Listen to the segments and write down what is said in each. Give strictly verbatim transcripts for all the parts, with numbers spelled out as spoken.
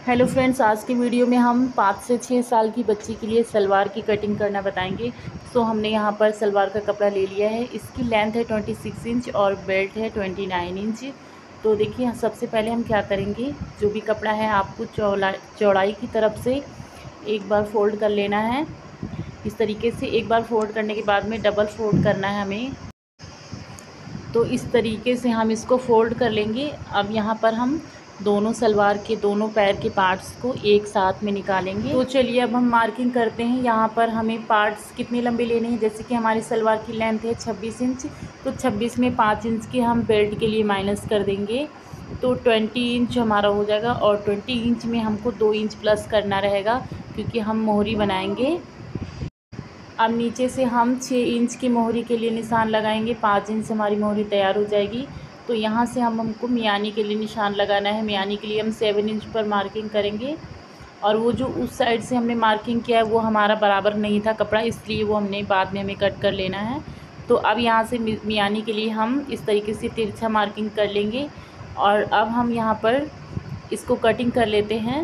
Hello friends, आज की video में हम पाँच से छः साल की बच्ची के लिए सलवार की कटिंग करना बताएंगे। सो हमने यहाँ पर सलवार का कपड़ा ले लिया है। इसकी लेंथ है छब्बीस इंच और बेल्ट है उनतीस इंच। तो देखिए, सबसे पहले हम क्या करेंगे, जो भी कपड़ा है आपको चौड़ा चौड़ाई की तरफ से एक बार फोल्ड कर लेना है। इस तरीके से एक बार फोल्ड करने के बाद में डबल फोल्ड करना है हमें। तो इस तरीके से हम इसको फोल्ड कर लेंगे। अब यहाँ पर हम दोनों सलवार के दोनों पैर के पार्ट्स को एक साथ में निकालेंगे। तो चलिए अब हम मार्किंग करते हैं। यहाँ पर हमें पार्ट्स कितने लंबे लेने हैं, जैसे कि हमारी सलवार की लेंथ है छब्बीस इंच, तो छब्बीस में पाँच इंच की हम बेल्ट के लिए माइनस कर देंगे, तो बीस इंच हमारा हो जाएगा। और बीस इंच में हमको दो इंच प्लस करना रहेगा, क्योंकि हम मोहरी बनाएंगे। अब नीचे से हम छः इंच की मोहरी के लिए निशान लगाएंगे। पाँच इंच हमारी मोहरी तैयार हो जाएगी। तो यहाँ से हम हमको मियानी के लिए निशान लगाना है। मियानी के लिए हम सेवन इंच पर मार्किंग करेंगे। और वो जो उस साइड से हमने मार्किंग किया है वो हमारा बराबर नहीं था कपड़ा, इसलिए वो हमने बाद में हमें कट कर लेना है। तो अब यहाँ से मियानी के लिए हम इस तरीके से तिरछा मार्किंग कर लेंगे। और अब हम यहाँ पर इसको कटिंग कर लेते हैं।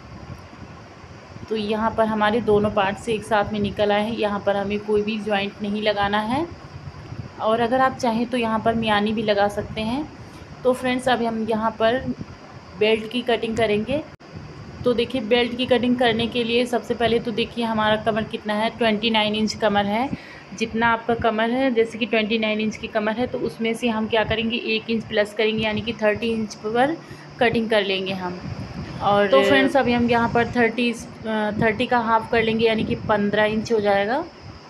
तो यहाँ पर हमारे दोनों पार्ट से एक साथ में निकल आए हैं। यहाँ पर हमें कोई भी जॉइंट नहीं लगाना है, और अगर आप चाहें तो यहाँ पर मियानी भी लगा सकते हैं। तो फ्रेंड्स, अब हम यहाँ पर बेल्ट की कटिंग करेंगे। तो देखिए, बेल्ट की कटिंग करने के लिए सबसे पहले तो देखिए हमारा कमर कितना है, उनतीस इंच कमर है। जितना आपका कमर है, जैसे कि उनतीस इंच की कमर है, तो उसमें से हम क्या करेंगे, एक इंच प्लस करेंगे, यानी कि तीस इंच पर कटिंग कर लेंगे हम। और तो फ्रेंड्स, अभी हम यहाँ पर तीस तीस का हाफ कर लेंगे, यानी कि पंद्रह इंच हो जाएगा।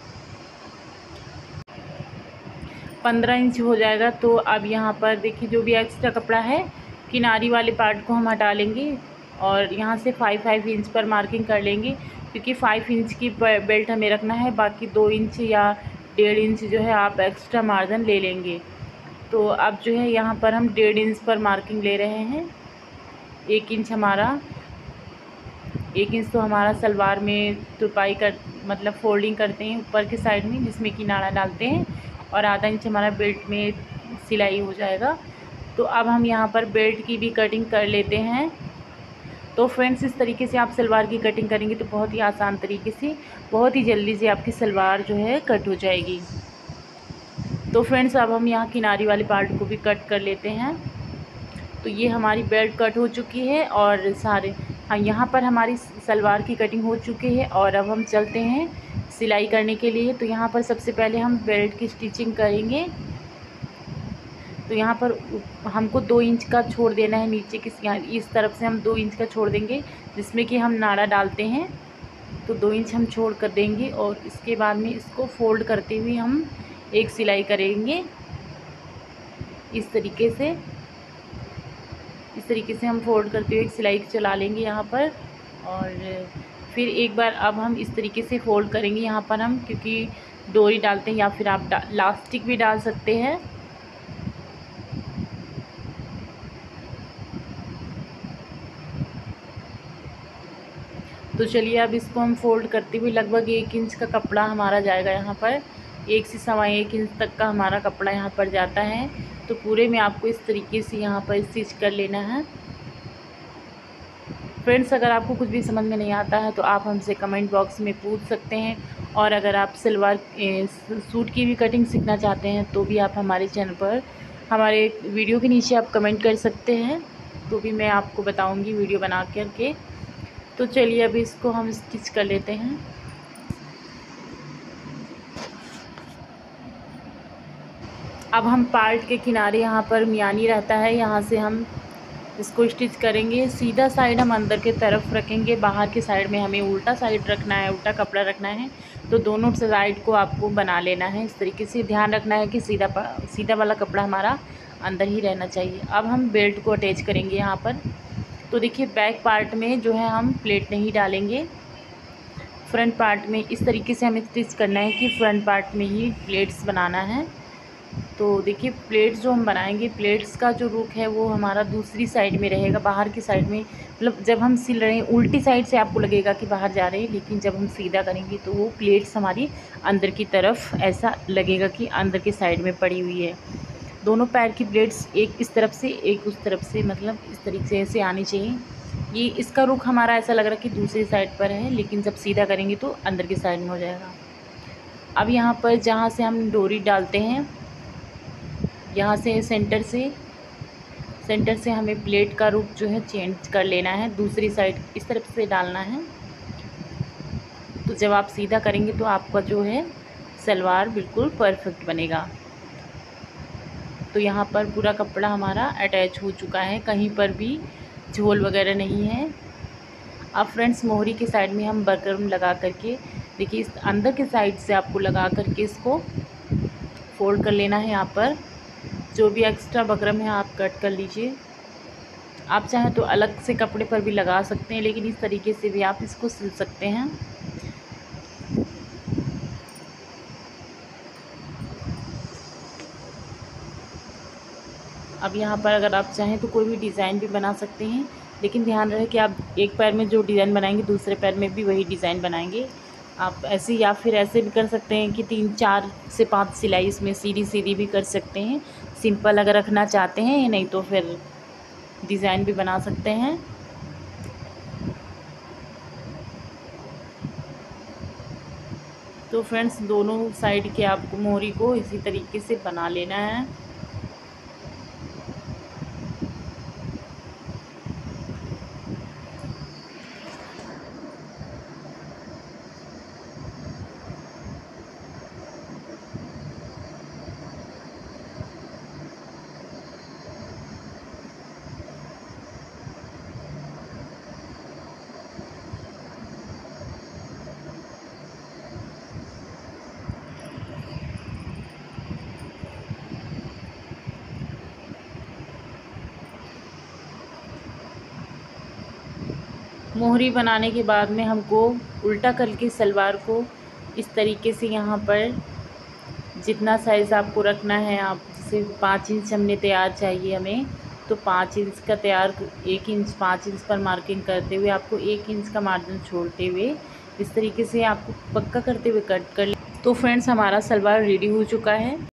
पंद्रह इंच हो जाएगा। तो अब यहाँ पर देखिए, जो भी एक्स्ट्रा कपड़ा है किनारी वाले पार्ट को हम हटा लेंगे, और यहाँ से फाइव फाइव इंच पर मार्किंग कर लेंगे, क्योंकि फाइव इंच की बेल्ट हमें रखना है। बाकी दो इंच या डेढ़ इंच जो है आप एक्स्ट्रा मार्जिन ले लेंगे। तो अब जो है यहाँ पर हम डेढ़ इंच पर मार्किंग ले रहे हैं। एक इंच हमारा एक इंच तो हमारा सलवार में तुरपाई कर मतलब फोल्डिंग करते हैं ऊपर के साइड में, जिसमें कि नाड़ा डालते हैं, और आधा इंच हमारा बेल्ट में सिलाई हो जाएगा। तो अब हम यहाँ पर बेल्ट की भी कटिंग कर लेते हैं। तो फ्रेंड्स, इस तरीके से आप सलवार की कटिंग करेंगे तो बहुत ही आसान तरीके से, बहुत ही जल्दी से आपकी सलवार जो है कट हो जाएगी। तो फ्रेंड्स, अब हम यहाँ किनारी वाले पार्ट को भी कट कर लेते हैं। तो ये हमारी बेल्ट कट हो चुकी है, और सारे हाँ यहाँ पर हमारी सलवार की कटिंग हो चुकी है। और अब हम चलते हैं सिलाई करने के लिए। तो यहाँ पर सबसे पहले हम बेल्ट की स्टिचिंग करेंगे। तो यहाँ पर हमको दो इंच का छोड़ देना है नीचे की, इस तरफ से हम दो इंच का छोड़ देंगे, जिसमें कि हम नाड़ा डालते हैं। तो दो इंच हम छोड़ कर देंगे, और इसके बाद में इसको फोल्ड करते हुए हम एक सिलाई करेंगे। इस तरीके से इस तरीके से हम फोल्ड करते हुए एक सिलाई चला लेंगे यहाँ पर। और फिर एक बार अब हम इस तरीके से फोल्ड करेंगे यहाँ पर हम, क्योंकि डोरी डालते हैं, या फिर आप लास्टिक भी डाल सकते हैं। तो चलिए, अब इसको हम फोल्ड करते हुए लगभग एक इंच का कपड़ा हमारा जाएगा यहाँ पर, एक से सवा एक इंच तक का हमारा कपड़ा यहाँ पर जाता है। तो पूरे में आपको इस तरीके से यहाँ पर स्टिच कर लेना है। फ्रेंड्स, अगर आपको कुछ भी समझ में नहीं आता है तो आप हमसे कमेंट बॉक्स में पूछ सकते हैं। और अगर आप सलवार सूट की भी कटिंग सीखना चाहते हैं तो भी आप हमारे चैनल पर हमारे वीडियो के नीचे आप कमेंट कर सकते हैं, तो भी मैं आपको बताऊँगी वीडियो बना करके। तो चलिए, अभी इसको हम स्टिच कर लेते हैं। अब हम पार्ट के किनारे यहाँ पर मियानी रहता है, यहाँ से हम इसको स्टिच करेंगे। सीधा साइड हम अंदर के तरफ रखेंगे, बाहर के साइड में हमें उल्टा साइड रखना है, उल्टा कपड़ा रखना है। तो दोनों साइड को आपको बना लेना है। इस तरीके से ध्यान रखना है कि सीधा सीधा वाला कपड़ा हमारा अंदर ही रहना चाहिए। अब हम बेल्ट को अटैच करेंगे यहाँ पर। तो देखिए, बैक पार्ट में जो है हम प्लेट नहीं डालेंगे, फ्रंट पार्ट में इस तरीके से हमें स्टिच करना है कि फ्रंट पार्ट में ही प्लेट्स बनाना है। तो देखिए, प्लेट्स जो हम बनाएंगे, प्लेट्स का जो रुख है वो हमारा दूसरी साइड में रहेगा, बाहर की साइड में। मतलब जब हम सिल रहे हैं उल्टी साइड से आपको लगेगा कि बाहर जा रहे हैं, लेकिन जब हम सीधा करेंगे तो वो प्लेट्स हमारी अंदर की तरफ ऐसा लगेगा कि अंदर की साइड में पड़ी हुई है। दोनों पैर की प्लेट्स एक इस तरफ से एक उस तरफ से, मतलब इस तरीके से आनी चाहिए। ये इसका रुख हमारा ऐसा लग रहा है कि दूसरी साइड पर है, लेकिन जब सीधा करेंगे तो अंदर की साइड में हो जाएगा। अब यहाँ पर जहाँ से हम डोरी डालते हैं, यहाँ से सेंटर से सेंटर से हमें प्लेट का रुख जो है चेंज कर लेना है, दूसरी साइड इस तरफ से डालना है। तो जब आप सीधा करेंगे तो आपका जो है सलवार बिल्कुल परफेक्ट बनेगा। तो यहाँ पर पूरा कपड़ा हमारा अटैच हो चुका है, कहीं पर भी झोल वगैरह नहीं है। अब फ्रेंड्स मोहरी की साइड में हम बकरम लगा करके, देखिए इस अंदर के साइड से आपको लगा करके इसको फोल्ड कर लेना है। यहाँ पर जो भी एक्स्ट्रा बकरम है आप कट कर लीजिए। आप चाहें तो अलग से कपड़े पर भी लगा सकते हैं, लेकिन इस तरीके से भी आप इसको सिल सकते हैं। अब यहाँ पर अगर आप चाहें तो कोई भी डिज़ाइन भी बना सकते हैं, लेकिन ध्यान रहे कि आप एक पैर में जो डिज़ाइन बनाएंगे दूसरे पैर में भी वही डिज़ाइन बनाएंगे। आप ऐसे या फिर ऐसे भी कर सकते हैं कि तीन चार से पांच सिलाई इसमें सीधी सीधी भी कर सकते हैं, सिंपल अगर रखना चाहते हैं, नहीं तो फिर डिज़ाइन भी बना सकते हैं। तो फ्रेंड्स दोनों साइड के आपको मोहरी को इसी तरीके से बना लेना है। मोहरी बनाने के बाद में हमको उल्टा करके सलवार को इस तरीके से यहाँ पर जितना साइज़ आपको रखना है, आप जैसे पाँच इंच हमने तैयार चाहिए हमें, तो पाँच इंच का तैयार एक इंच पाँच इंच पर मार्किंग करते हुए आपको एक इंच का मार्जिन छोड़ते हुए इस तरीके से आपको पक्का करते हुए कट कर ले। तो फ्रेंड्स हमारा सलवार रेडी हो चुका है।